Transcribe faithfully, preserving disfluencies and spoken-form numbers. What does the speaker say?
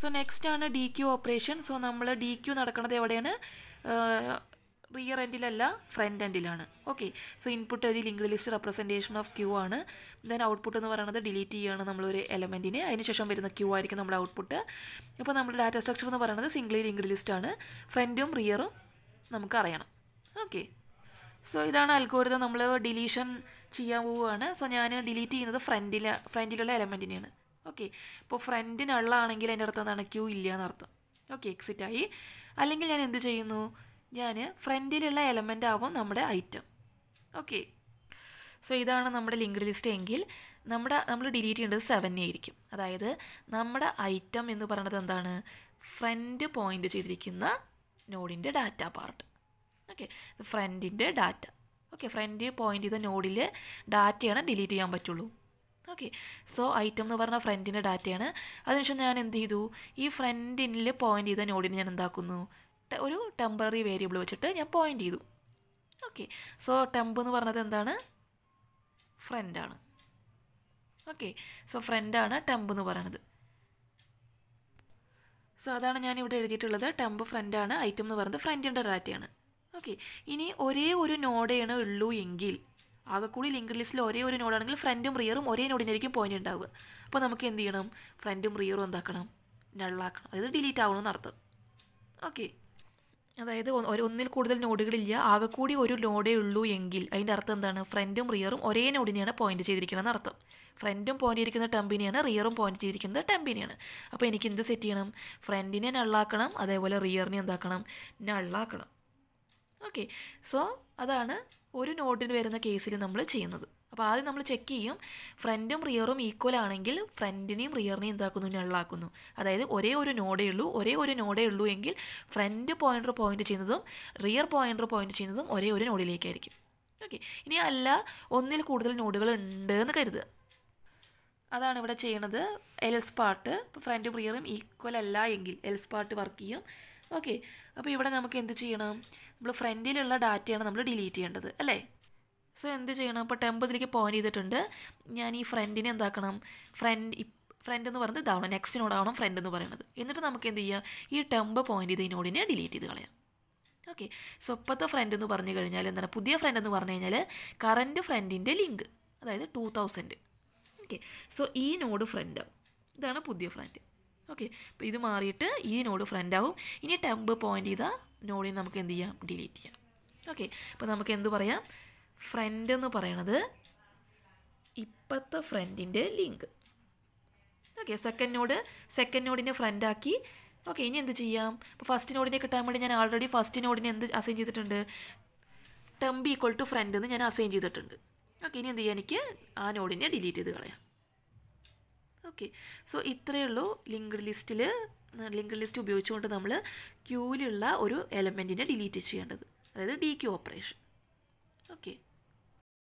So next ആണ് dequeue operation. So നമ്മൾ dequeue നടക്കുന്നത് എവിടെയാണ്? റിയർ എൻഡിലല്ല, ഫ്രണ്ട് എൻഡിലാണ്. ഓക്കെ. സോ ഇൻപുട്ട് എഴുതി linked list representation of queue ആണ്. ദെൻ ഔട്ട്പുട്ട് എന്ന് പറയുന്നത് ഡിലീറ്റ് ചെയ്യുകയാണ് നമ്മളൊരു എലമെൻറ്റിനെ. അതിനുശേഷം വരുന്ന ക്യൂ ആയിരിക്കും നമ്മുടെ ഔട്ട്പുട്ട്. ഇപ്പോൾ നമ്മുടെ ഡാറ്റ സ്ട്രക്ചർ എന്ന് പറയുന്നത് സിംഗിളി ലിങ്ക്ഡ് ലിസ്റ്റാണ്. ഫ്രണ്ടും റിയറും നമുക്ക് അറിയണം. ഓക്കെ. സോ ഇതാണ് അൽഗോരിതം. നമ്മൾ ഡിലീഷൻ ചെയ്യാൻ പോവുകയാണ്. സോ ഞാൻ ഡിലീറ്റ് ചെയ്യുന്നത് ഫ്രണ്ടിൽ ഫ്രണ്ടിലുള്ള എലമെൻറ്റിനെയാണ്. ഓക്കെ. ഇപ്പോൾ ഫ്രണ്ടിനുള്ളതാണെങ്കിൽ എൻ്റെ അടുത്ത് എന്താണ്? ക്യൂ ഇല്ല എന്നർത്ഥം. ഓക്കെ, എക്സിറ്റ് ആയി. അല്ലെങ്കിൽ ഞാൻ എന്ത് ചെയ്യുന്നു? ഞാൻ ഫ്രണ്ടിലുള്ള എലമെൻ്റ് ആവും നമ്മുടെ ഐറ്റം. ഓക്കെ. സോ ഇതാണ് നമ്മുടെ ലിങ്ക്ഡ് ലിസ്റ്റ് എങ്കിൽ നമ്മുടെ നമ്മൾ ഡിലീറ്റ് ചെയ്യേണ്ടത് സെവൻ ആയിരിക്കും. അതായത് നമ്മുടെ ഐറ്റം എന്ന് പറയുന്നത് എന്താണ്? ഫ്രണ്ട് പോയിൻ്റ് ചെയ്തിരിക്കുന്ന നോഡിൻ്റെ ഡാറ്റ പാർട്ട്. ഓക്കെ, ഫ്രണ്ടിൻ്റെ ഡാറ്റ. ഓക്കെ, ഫ്രണ്ട് പോയിൻ്റ് ചെയ്ത നോഡിൽ ഡാറ്റയാണ് ഡിലീറ്റ് ചെയ്യാൻ പറ്റുള്ളൂ. ഓക്കെ. സോ ഐറ്റം എന്ന് പറഞ്ഞാൽ ഫ്രണ്ടിൻ്റെ ഡാറ്റയാണ്. അതിനുശേഷം ഞാൻ എന്ത് ചെയ്തു? ഈ ഫ്രണ്ടിൽ പോയിൻ്റ് ചെയ്ത നോഡിന് ഞാൻ എന്താക്കുന്നു? ഒരു ടെമ്പററി വേരിയബിൾ വെച്ചിട്ട് ഞാൻ പോയിൻ്റ് ചെയ്തു. ഓക്കെ. സോ ടെമ്പ് എന്ന് പറഞ്ഞത് എന്താണ്? ഫ്രണ്ടാണ്. ഓക്കെ. സോ ഫ്രണ്ടാണ് ടെമ്പ് എന്ന് പറയുന്നത്. സോ അതാണ് ഞാൻ ഇവിടെ എഴുതിയിട്ടുള്ളത്. ടെമ്പ് ഫ്രണ്ടാണ്, ഐറ്റം എന്ന് പറയുന്നത് ഫ്രണ്ടിൻ്റെ ഡാറ്റയാണ്. ഓക്കെ. ഇനി ഒരേ ഒരു നോഡാണ് ഉള്ളൂ എങ്കിൽ, ആകെ കൂടി ലിങ്ക്ഡ് ലിസ്റ്റിൽ ഒരേ ഒരു നോഡാണെങ്കിൽ ഫ്രണ്ടും റിയറും ഒരേ നോഡിനായിരിക്കും പോയിന്റ് ഉണ്ടാവുക. അപ്പോൾ നമുക്ക് എന്ത് ചെയ്യണം? ഫ്രണ്ടും റിയറും എന്താക്കണം? നള്ളാക്കണം. അതായത് ഡിലീറ്റ് ആവണമെന്ന് അർത്ഥം. ഓക്കെ. അതായത് ഒന്നിൽ കൂടുതൽ നോഡുകളില്ല, ആകെ കൂടി ഒരു നോഡേ ഉള്ളൂ എങ്കിൽ അതിൻ്റെ അർത്ഥം എന്താണ്? ഫ്രണ്ടും റിയറും ഒരേ നോഡിനെയാണ് പോയിന്റ് ചെയ്തിരിക്കണമെന്ന് അർത്ഥം. ഫ്രണ്ടും പോയിന്റ് ചെയ്തിരിക്കുന്ന ടെമ്പിനെയാണ്, റിയറും പോയിന്റ് ചെയ്തിരിക്കുന്നത് ടെമ്പിനെയാണ്. അപ്പോൾ എനിക്ക് എന്ത് സെറ്റ് ചെയ്യണം? ഫ്രണ്ടിനെ നള്ളാക്കണം, അതേപോലെ റിയറിനെ എന്താക്കണം? നള്ളാക്കണം. ഓക്കെ. സോ അതാണ് ഒരു നോഡിന് വരുന്ന കേസിൽ നമ്മൾ ചെയ്യുന്നത്. അപ്പോൾ ആദ്യം നമ്മൾ ചെക്ക് ചെയ്യും, ഫ്രണ്ടും റിയറും ഈക്വൽ ആണെങ്കിൽ ഫ്രണ്ടിനെയും റിയറിനെയും എന്താക്കുന്നു? നള്ളാക്കുന്നു. അതായത് ഒരേ ഒരു നോഡേ ഉള്ളൂ, ഒരേ ഒരു നോഡേ ഉള്ളൂ എങ്കിൽ ഫ്രണ്ട് പോയിൻ്റർ പോയിന്റ് ചെയ്യുന്നതും റിയർ പോയിൻ്റർ പോയിന്റ് ചെയ്യുന്നതും ഒരേ ഒരു നോഡിലേക്കായിരിക്കും. ഓക്കെ. ഇനി അല്ല, ഒന്നിൽ കൂടുതൽ നോഡുകൾ ഉണ്ട് എന്ന് കരുതുക. അതാണ് ഇവിടെ ചെയ്യണത്. Else part. ഇപ്പോൾ ഫ്രണ്ടും റിയറും ഈക്വൽ അല്ല എങ്കിൽ എൽസ് പാർട്ട് വർക്ക് ചെയ്യും. ഓക്കെ. അപ്പോൾ ഇവിടെ നമുക്ക് എന്ത് ചെയ്യണം? നമ്മൾ ഫ്രണ്ടിലുള്ള ഡാറ്റയാണ് നമ്മൾ ഡിലീറ്റ് ചെയ്യേണ്ടത് അല്ലേ? സോ എന്ത് ചെയ്യണം? അപ്പോൾ ടെമ്പ് ഇതിലേക്ക് പോയിന്റ് ചെയ്തിട്ടുണ്ട്. ഞാൻ ഈ ഫ്രണ്ടിനെ എന്താക്കണം? ഫ്രണ്ട് ഫ്രണ്ട് എന്ന് പറയുന്നത് ഇതാവണം, നെക്സ്റ്റ് നോഡാവണം ഫ്രണ്ട് എന്ന് പറയുന്നത്. എന്നിട്ട് നമുക്ക് എന്ത് ചെയ്യാം? ഈ ടെമ്പ് പോയിന്റ് ചെയ്ത് ഈ നോഡിനെ ഡിലീറ്റ് ചെയ്ത് കളയാം. ഓക്കെ. സോ ഇപ്പോഴത്തെ ഫ്രണ്ട് എന്ന് പറഞ്ഞു കഴിഞ്ഞാൽ എന്താണ്? പുതിയ ഫ്രണ്ട് എന്ന് പറഞ്ഞു കഴിഞ്ഞാൽ കറൻറ്റ് ഫ്രണ്ടിൻ്റെ ലിങ്ക്, അതായത് ടു തൗസൻഡ്. ഓക്കെ. സോ ഈ നോഡ് ഫ്രണ്ടാവും. ഇതാണ് പുതിയ ഫ്രണ്ട്. ഓക്കെ. അപ്പോൾ ഇത് മാറിയിട്ട് ഈ നോഡ് ഫ്രണ്ടാവും. ഇനി ടെമ്പ് പോയിന്റ് ചെയ്ത നോഡിനെ നമുക്ക് എന്ത് ചെയ്യാം? ഡിലീറ്റ് ചെയ്യാം. ഓക്കെ. അപ്പോൾ നമുക്ക് എന്ത് പറയാം? ഫ്രണ്ട് എന്ന് പറയണത് ഇപ്പോഴത്തെ ഫ്രണ്ടിൻ്റെ link. Okay. Second node second നോഡിനെ ഫ്രണ്ടാക്കി. ഓക്കെ. ഇനി എന്ത് ചെയ്യാം? ഇപ്പോൾ ഫസ്റ്റ് നോഡിനെ കിട്ടാൻ വേണ്ടി ഞാൻ ആൾറെഡി ഫസ്റ്റ് നോഡിനെ എന്ത് അസൈൻ ചെയ്തിട്ടുണ്ട്? ടെമ്പ് ഈക്വൽ ടു ഫ്രണ്ട് എന്ന് ഞാൻ അസൈൻ ചെയ്തിട്ടുണ്ട്. ഓക്കെ. ഇനി എന്ത് ചെയ്യാം? എനിക്ക് ആ നോഡിനെ ഡിലീറ്റ് ചെയ്ത് കളയാം. ഓക്കെ. സോ ഇത്രയേ ഉള്ളൂ ലിങ്ക്ഡ് ലിസ്റ്റിൽ ലിങ്ക്ഡ് ലിസ്റ്റ് ഉപയോഗിച്ചുകൊണ്ട് നമ്മൾ ക്യൂവിലുള്ള ഒരു എലമെൻറ്റിനെ ഡിലീറ്റ് ചെയ്യേണ്ടത്, അതായത് ഡി ക്യൂ ഓപ്പറേഷൻ. ഓക്കെ.